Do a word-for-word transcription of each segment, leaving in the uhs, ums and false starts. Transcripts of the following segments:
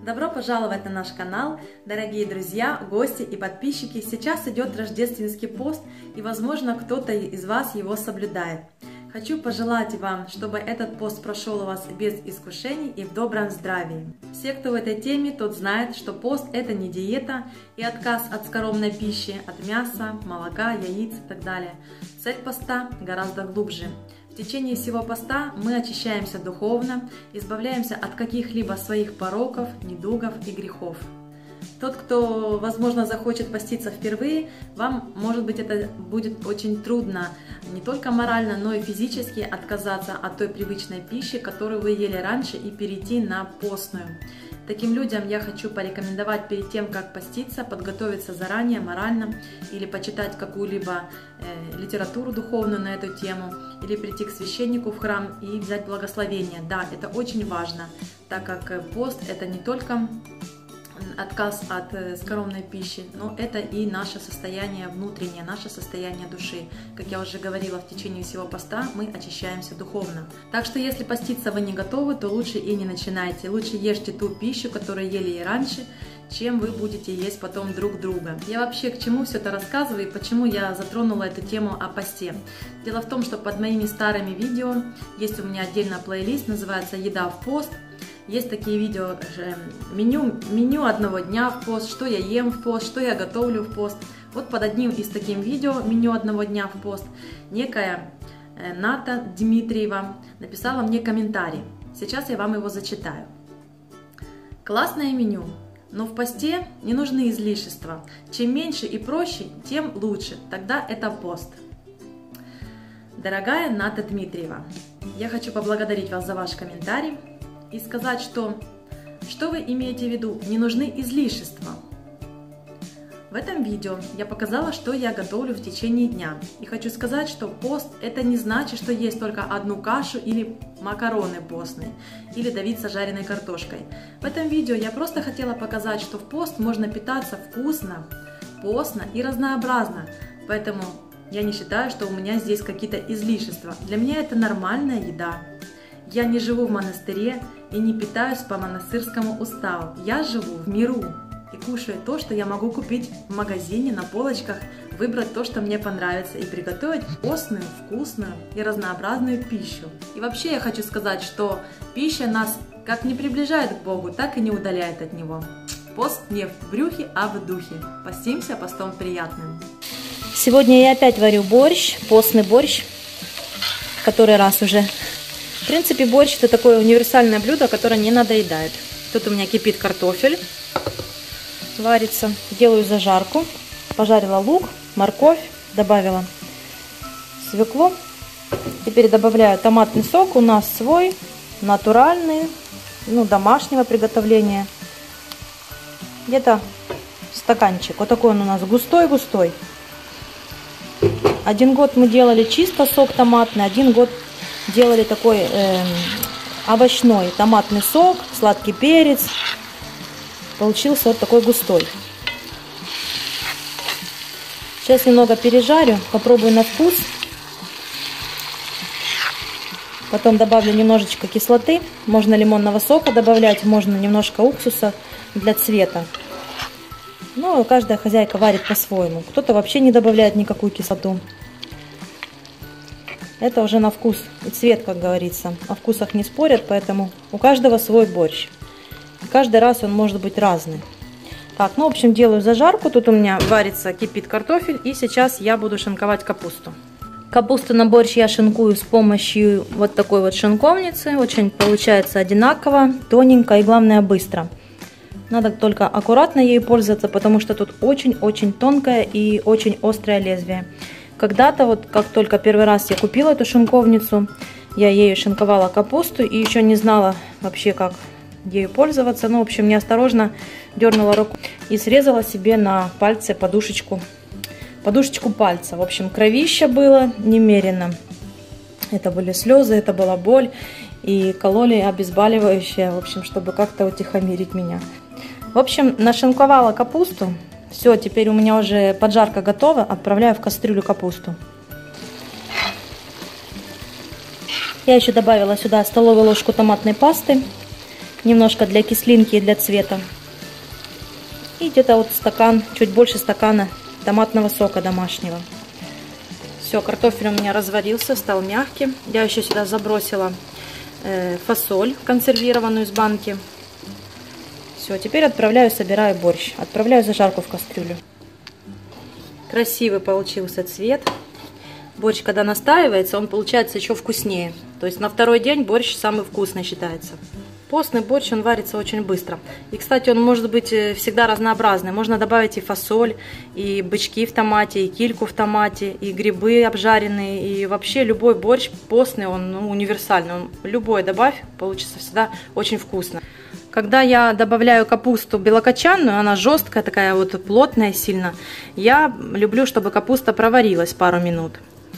Добро пожаловать на наш канал, дорогие друзья, гости и подписчики. Сейчас идет рождественский пост, и, возможно, кто-то из вас его соблюдает. Хочу пожелать вам, чтобы этот пост прошел у вас без искушений и в добром здравии. Все, кто в этой теме, тот знает, что пост – это не диета и отказ от скоромной пищи, от мяса, молока, яиц и так далее. Цель поста гораздо глубже. В течение всего поста мы очищаемся духовно, избавляемся от каких-либо своих пороков, недугов и грехов. Тот, кто, возможно, захочет поститься впервые, вам, может быть, это будет очень трудно не только морально, но и физически отказаться от той привычной пищи, которую вы ели раньше, и перейти на постную. Таким людям я хочу порекомендовать перед тем, как поститься, подготовиться заранее морально или почитать какую-либо э, литературу духовную на эту тему, или прийти к священнику в храм и взять благословение. Да, это очень важно, так как пост – это не только отказ от скоромной пищи, но это и наше состояние внутреннее, наше состояние души. Как я уже говорила, в течение всего поста мы очищаемся духовно. Так что если поститься вы не готовы, то лучше и не начинайте. Лучше ешьте ту пищу, которую ели и раньше, чем вы будете есть потом друг друга. Я вообще к чему все это рассказываю и почему я затронула эту тему о посте. Дело в том, что под моими старыми видео есть у меня отдельно плейлист, называется «Еда в пост». Есть такие видео, меню, меню одного дня в пост, что я ем в пост, что я готовлю в пост. Вот под одним из таких видео, меню одного дня в пост, некая Ната Дмитриева написала мне комментарий. Сейчас я вам его зачитаю. Классное меню, но в посте не нужны излишества. Чем меньше и проще, тем лучше. Тогда это пост. Дорогая Ната Дмитриева, я хочу поблагодарить вас за ваш комментарий и сказать, что, что вы имеете в виду, не нужны излишества. В этом видео я показала, что я готовлю в течение дня. И хочу сказать, что пост – это не значит, что есть только одну кашу или макароны постные, или давиться жареной картошкой. В этом видео я просто хотела показать, что в пост можно питаться вкусно, постно и разнообразно. Поэтому я не считаю, что у меня здесь какие-то излишества. Для меня это нормальная еда. Я не живу в монастыре и не питаюсь по монастырскому уставу. Я живу в миру и кушаю то, что я могу купить в магазине, на полочках, выбрать то, что мне понравится, и приготовить постную, вкусную и разнообразную пищу. И вообще я хочу сказать, что пища нас как не приближает к Богу, так и не удаляет от Него. Пост не в брюхе, а в духе. Постимся постом приятным. Сегодня я опять варю борщ, постный борщ, который раз уже. В принципе, борщ – это такое универсальное блюдо, которое не надоедает. Тут у меня кипит картофель, варится. Делаю зажарку. Пожарила лук, морковь, добавила свеклу. Теперь добавляю томатный сок. У нас свой, натуральный, ну, домашнего приготовления. Где-то стаканчик. Вот такой он у нас густой-густой. Один год мы делали чисто сок томатный, один год делали такой э, овощной томатный сок, сладкий перец. Получился вот такой густой. Сейчас немного пережарю, попробую на вкус. Потом добавлю немножечко кислоты. Можно лимонного сока добавлять, можно немножко уксуса для цвета. Ну, каждая хозяйка варит по-своему. Кто-то вообще не добавляет никакую кислоту. Это уже на вкус и цвет, как говорится. О вкусах не спорят, поэтому у каждого свой борщ. И каждый раз он может быть разный. Так, ну, в общем, делаю зажарку. Тут у меня варится, кипит картофель. И сейчас я буду шинковать капусту. Капусту на борщ я шинкую с помощью вот такой вот шинковницы. Очень получается одинаково, тоненько и, главное, быстро. Надо только аккуратно ею пользоваться, потому что тут очень-очень тонкое и очень острое лезвие. Когда-то, вот как только первый раз я купила эту шинковницу, я ею шинковала капусту и еще не знала вообще, как ею пользоваться. Ну, в общем, неосторожно дернула руку и срезала себе на пальце подушечку, подушечку пальца. В общем, кровища было немерено. Это были слезы, это была боль и кололи обезболивающее, в общем, чтобы как-то утихомирить меня. В общем, нашинковала капусту. Все, теперь у меня уже поджарка готова. Отправляю в кастрюлю капусту. Я еще добавила сюда столовую ложку томатной пасты. немножко для кислинки и для цвета. И где-то вот стакан, чуть больше стакана томатного сока домашнего. Все, картофель у меня разварился, стал мягкий. Я еще сюда забросила э, фасоль консервированную из банки. Все, теперь отправляю, собираю борщ. Отправляю зажарку в кастрюлю. Красивый получился цвет. Борщ, когда настаивается, он получается еще вкуснее. То есть на второй день борщ самый вкусный считается. Постный борщ, он варится очень быстро. И, кстати, он может быть всегда разнообразный. Можно добавить и фасоль, и бычки в томате, и кильку в томате, и грибы обжаренные. И вообще любой борщ постный, он ну, универсальный. Он, любой добавь, получится всегда очень вкусно. Когда я добавляю капусту белокочанную, она жесткая, такая вот плотная сильно, я люблю, чтобы капуста проварилась пару минут.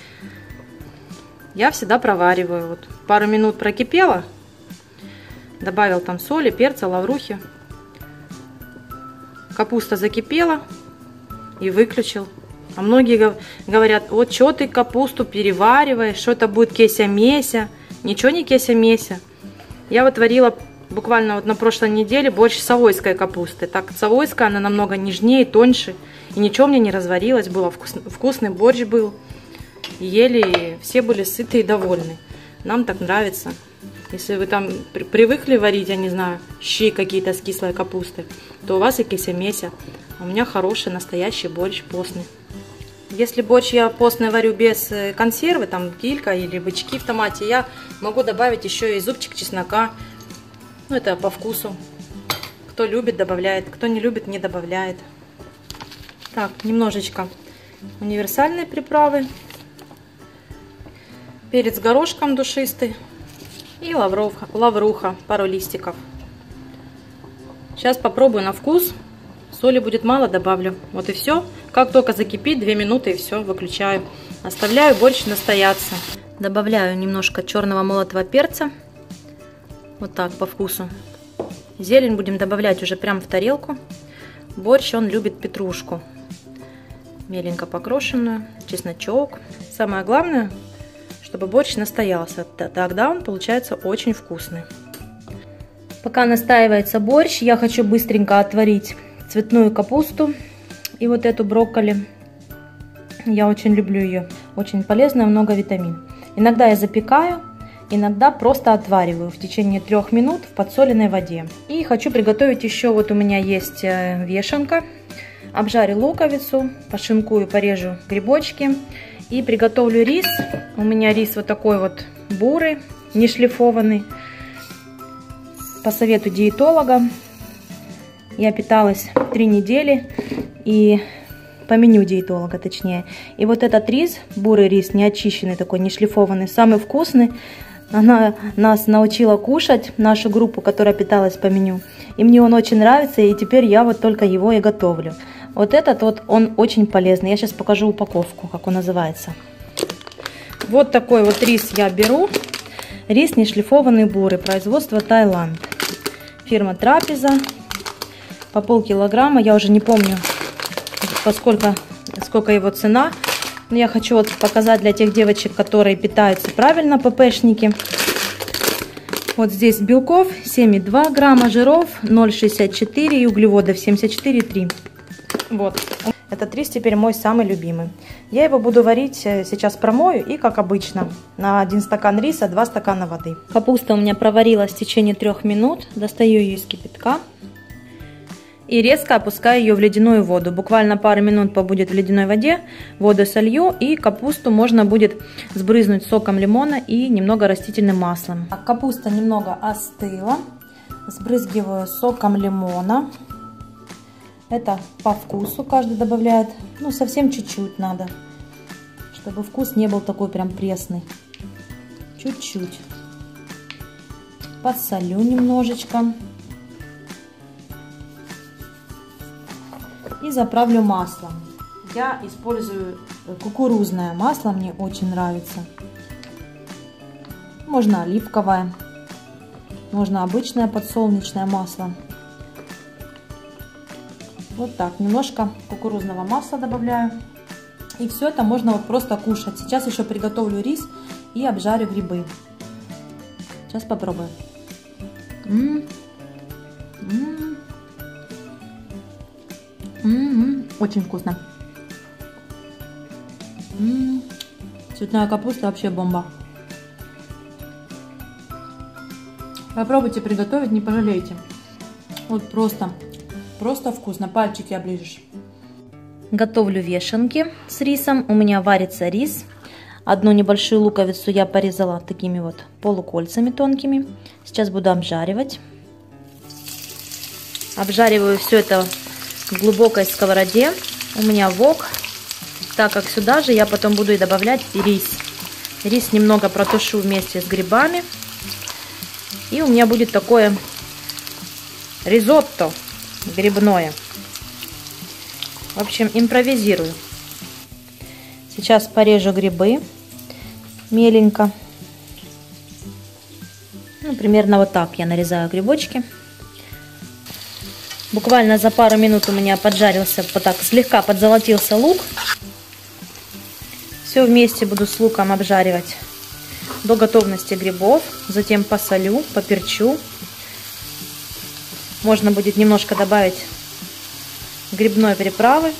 Я всегда провариваю. Вот пару минут прокипела. Добавил там соли, перца, лаврухи. Капуста закипела и выключил. А многие говорят, вот что ты капусту перевариваешь, что это будет кеся-меся. Ничего не кеся-меся. Я вот варила буквально вот на прошлой неделе борщ с совойской капусты. Так, совойская, она намного нежнее, тоньше. И ничего мне не разварилось, было вкусный, вкусный борщ был. Ели, и все были сыты и довольны. Нам так нравится. Если вы там привыкли варить, я не знаю, щи какие-то с кислой капустой, то у вас и кеся-меся. А у меня хороший, настоящий борщ постный. Если борщ я постный варю без консервы, там килька или бычки в томате, я могу добавить еще и зубчик чеснока. Ну, это по вкусу. Кто любит, добавляет. Кто не любит, не добавляет. Так, немножечко универсальные приправы. Перец горошком душистый. И лавруха, лавруха, пару листиков. Сейчас попробую на вкус. Соли будет мало, добавлю. Вот и все. Как только закипит, две минуты и все, выключаю. Оставляю борщ настояться. Добавляю немножко черного молотого перца. Вот так, по вкусу. Зелень будем добавлять уже прямо в тарелку. Борщ, он любит петрушку. Меленько покрошенную, чесночок. Самое главное, чтобы борщ настоялся. Тогда он получается очень вкусный. Пока настаивается борщ, я хочу быстренько отварить цветную капусту и вот эту брокколи. Я очень люблю ее. Очень полезная, много витамин. Иногда я запекаю, иногда просто отвариваю в течение трех минут в подсоленной воде. И хочу приготовить еще, вот у меня есть вешенка. Обжарю луковицу, пошинкую, порежу грибочки. И приготовлю рис. У меня рис вот такой вот бурый, не шлифованный. По совету диетолога. Я питалась три недели. И по меню диетолога, точнее. И вот этот рис, бурый рис, не очищенный такой, не шлифованный, самый вкусный. Она нас научила кушать, нашу группу, которая питалась по меню. И мне он очень нравится, и теперь я вот только его и готовлю. Вот этот вот, он очень полезный. Я сейчас покажу упаковку, как он называется. Вот такой вот рис я беру. Рис нешлифованный бурый, производство Таиланд. Фирма Трапеза. По полкилограмма, я уже не помню, поскольку, сколько его цена. Но я хочу вот показать для тех девочек, которые питаются правильно, ППшники. Вот здесь белков семь и два грамма, жиров ноль шестьдесят четыре и углеводов семьдесят четыре и три. Вот. Этот рис теперь мой самый любимый. Я его буду варить, сейчас промою и, как обычно, на один стакан риса два стакана воды. Капуста у меня проварилась в течение трех минут. Достаю ее из кипятка. И резко опускаю ее в ледяную воду. Буквально пару минут побудет в ледяной воде. Воду солью, и капусту можно будет сбрызнуть соком лимона и немного растительным маслом. Капуста немного остыла. Сбрызгиваю соком лимона. Это по вкусу каждый добавляет. Ну, совсем чуть-чуть надо, чтобы вкус не был такой прям пресный. Чуть-чуть. Посолю немножечко. И заправлю маслом. Я использую кукурузное масло, мне очень нравится. Можно оливковое, можно обычное подсолнечное масло. Вот так, немножко кукурузного масла добавляю. И все это можно вот просто кушать. Сейчас еще приготовлю рис и обжарю грибы. Сейчас попробую. М-м, М-м-м. М-м-м. Очень вкусно. М-м-м. Цветная капуста вообще бомба. Попробуйте приготовить, не пожалеете. Вот просто, просто вкусно. Пальчики оближешь. Готовлю вешенки с рисом. У меня варится рис. Одну небольшую луковицу я порезала такими вот полукольцами тонкими. Сейчас буду обжаривать. Обжариваю все это в глубокой сковороде. У меня вок. Так как сюда же я потом буду и добавлять рис. Рис немного протушу вместе с грибами. И у меня будет такое ризотто грибное. В общем, импровизирую. Сейчас порежу грибы меленько. Ну, примерно вот так я нарезаю грибочки. Буквально за пару минут у меня поджарился, вот так слегка подзолотился лук. Все вместе буду с луком обжаривать до готовности грибов. Затем посолю, поперчу. Можно будет немножко добавить грибной приправы.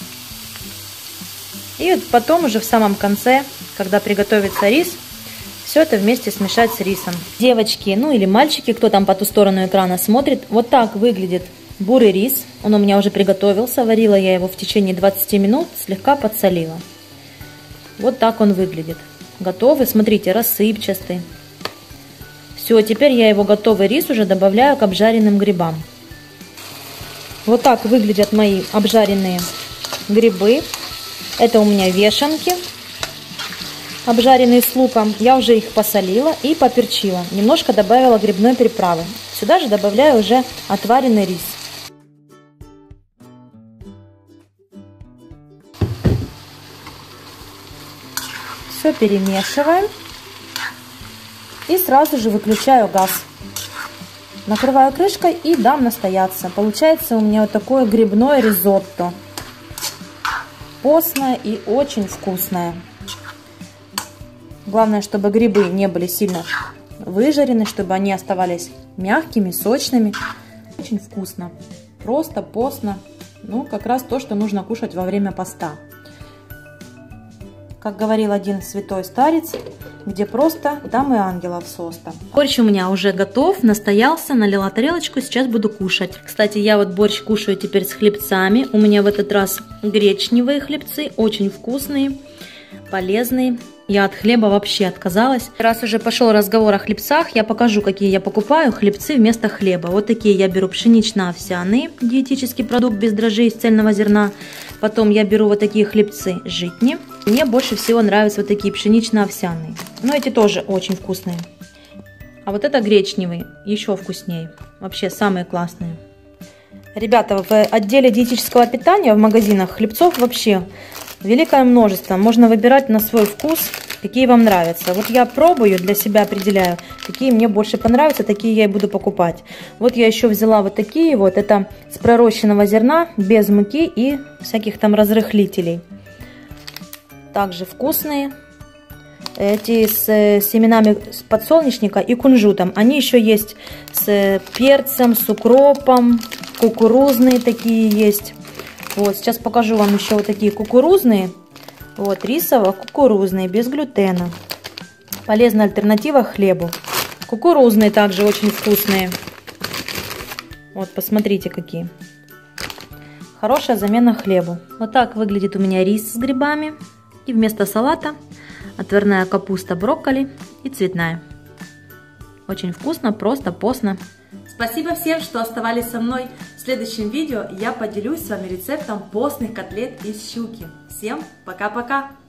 И вот потом уже в самом конце, когда приготовится рис, все это вместе смешать с рисом. Девочки, ну или мальчики, кто там по ту сторону экрана смотрит, вот так выглядит бурый рис. Он у меня уже приготовился, варила я его в течение двадцати минут, слегка подсолила. Вот так он выглядит. Готовый, смотрите, рассыпчатый. Все, теперь я его готовый рис уже добавляю к обжаренным грибам. Вот так выглядят мои обжаренные грибы. Это у меня вешенки, обжаренные с луком. Я уже их посолила и поперчила. Немножко добавила грибной приправы. Сюда же добавляю уже отваренный рис. Все перемешиваем. И сразу же выключаю газ. Накрываю крышкой и дам настояться. Получается у меня вот такое грибное ризотто. Постное и очень вкусное. Главное, чтобы грибы не были сильно выжарены, чтобы они оставались мягкими, сочными. Очень вкусно. Просто, постно. Ну, как раз то, что нужно кушать во время поста. Как говорил один святой старец, где просто, там и ангелов соста. Борщ у меня уже готов, настоялся, налила тарелочку, сейчас буду кушать. Кстати, я вот борщ кушаю теперь с хлебцами. У меня в этот раз гречневые хлебцы, очень вкусные, полезные. Я от хлеба вообще отказалась. Раз уже пошел разговор о хлебцах, я покажу, какие я покупаю хлебцы вместо хлеба. Вот такие я беру пшенично-овсяные, диетический продукт без дрожжей из цельного зерна. Потом я беру вот такие хлебцы житни. Мне больше всего нравятся вот такие пшенично-овсяные. Но эти тоже очень вкусные. А вот это гречневые, еще вкуснее. Вообще самые классные. Ребята, в отделе диетического питания в магазинах хлебцов вообще великое множество. Можно выбирать на свой вкус, какие вам нравятся. Вот я пробую, для себя определяю, какие мне больше понравятся, такие я и буду покупать. Вот я еще взяла вот такие вот. Это с пророщенного зерна, без муки и всяких там разрыхлителей. Также вкусные. Эти с семенами подсолнечника и кунжутом. Они еще есть с перцем, с укропом. Кукурузные такие есть. Вот, сейчас покажу вам еще вот такие кукурузные. Вот, рисово-кукурузные, без глютена. Полезная альтернатива хлебу. Кукурузные также очень вкусные. Вот, посмотрите какие. Хорошая замена хлебу. Вот так выглядит у меня рис с грибами. И вместо салата отварная капуста, брокколи и цветная. Очень вкусно, просто, постно. Спасибо всем, что оставались со мной. В следующем видео я поделюсь с вами рецептом постных котлет из щуки. Всем пока-пока!